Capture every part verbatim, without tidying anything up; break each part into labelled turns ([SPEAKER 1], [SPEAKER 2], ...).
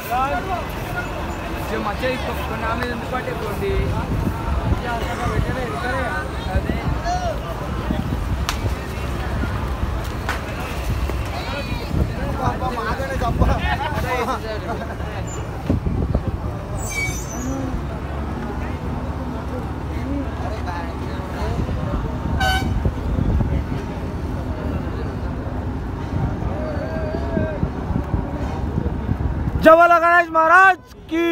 [SPEAKER 1] మధ్య కొన్ని ఆమె ఎందుకు పట్టేకోండి పెట్టలే ఇక్కడే అదే మాదనే తప్ప जवाला गणेश महाराज की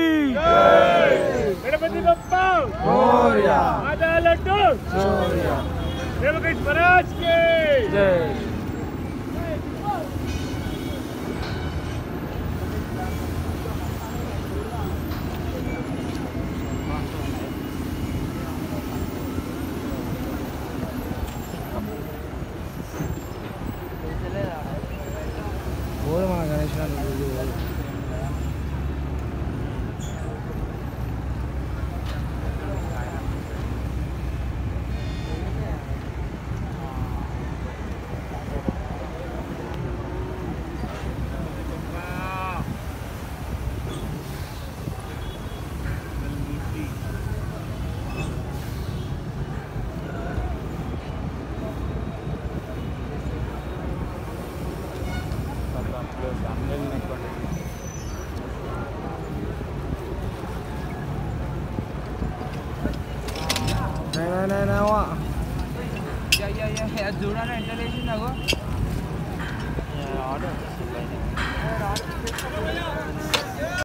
[SPEAKER 2] गणपति बप्पा
[SPEAKER 1] मोरया
[SPEAKER 2] आधा लड्डू
[SPEAKER 1] मोरया
[SPEAKER 2] गणेश महाराज की
[SPEAKER 1] जय बोल मां गणेश नहीं नहीं नहीं नहीं हुआ या या या या जोड़ा ना इंटरनेशनल ना वो यार ऑर्डर